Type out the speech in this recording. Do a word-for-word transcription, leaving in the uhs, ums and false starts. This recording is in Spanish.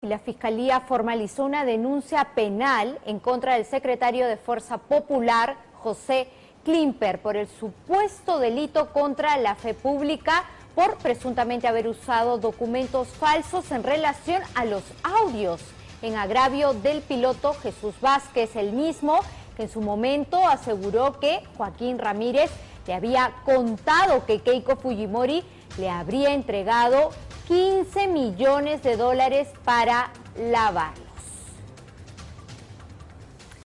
La Fiscalía formalizó una denuncia penal en contra del secretario de Fuerza Popular, José Klimper, por el supuesto delito contra la fe pública por presuntamente haber usado documentos falsos en relación a los audios en agravio del piloto Jesús Vázquez, el mismo que en su momento aseguró que Joaquín Ramírez le había contado que Keiko Fujimori le habría entregado quince millones de dólares para lavar.